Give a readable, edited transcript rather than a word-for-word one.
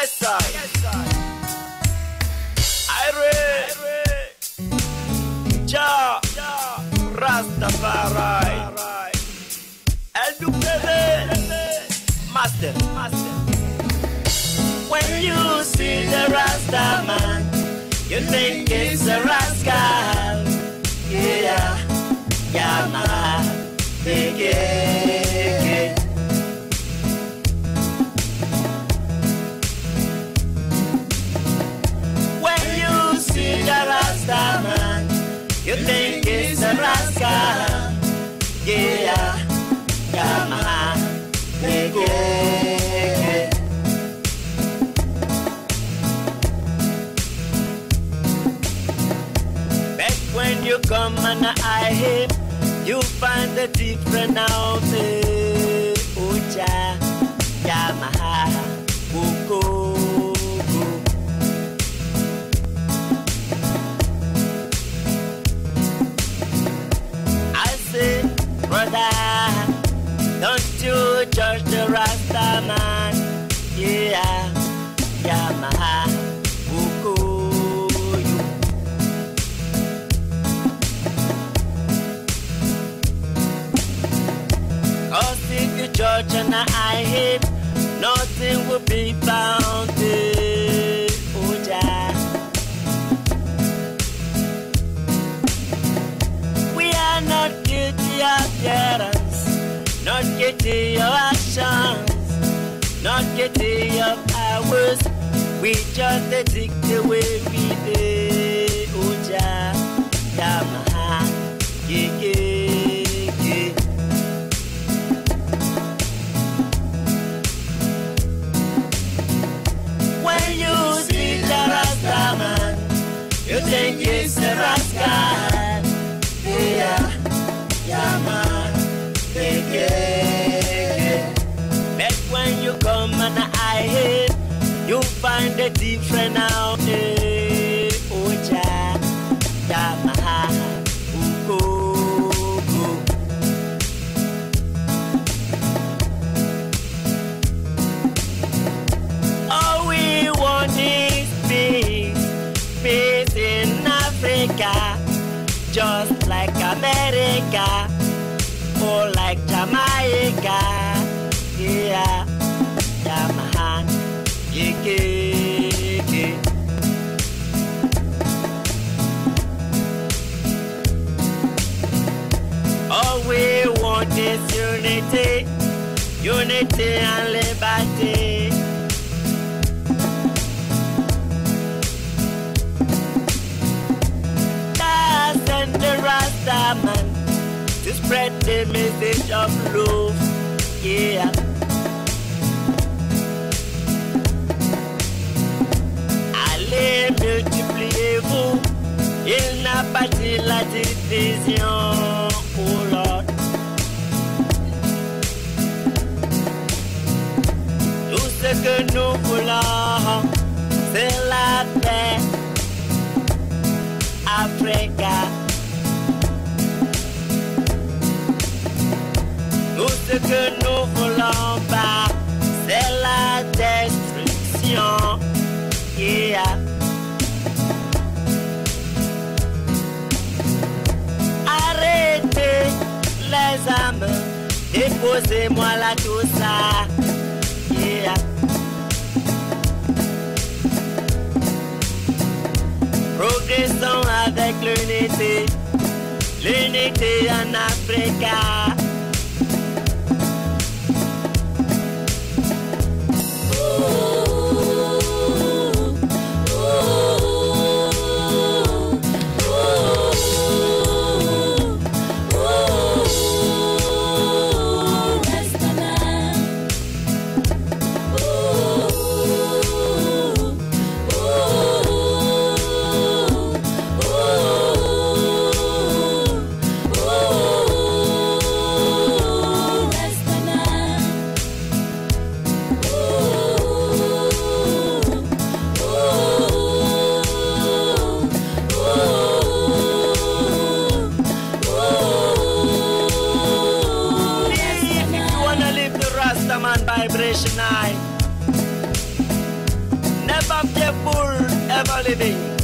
Yes, I read Ja Rastafari Master. When you see the Rasta man, you think it's a rascal. Yeah, man, yeah. When you see the Rasta man, you think it's a rascal. Yeah, man, yeah. Back when you come and I him, you find the different out there. Ucha, Yamaha, Uko. I say, brother, don't you judge the Rasta man. Yeah, Yamaha, Uko. Cause if you judge and I hate, nothing will be found there. Oh, yeah. We are not guilty of errands, not guilty of actions, not guilty of ours. We just take the way we did. Oh, yeah. Yamaha, yeah. When you see the Rasta man, you think it's a rascal. Yeah, man, yeah. But when you come and I hate, you find it different out there. Oh, yeah, man, go. All we want is peace, peace in Africa, just like America, or like Jamaica. Yeah, man, yeah. All we want is unity, unity and liberty. Send the Rasta man to spread the message of love. Yeah. Allez, multipliez-vous, il n'a pas dit la division. Oh Lord. Tout ce que nous voulons, c'est la paix. Africa. Tout ce que nous voulons pas, c'est la destruction. Yeah. Arrêtez les âmes, déposez-moi là tout ça. Yeah. Progressons avec l'unité, l'unité en Afrique. Vibration high. of the poor ever living.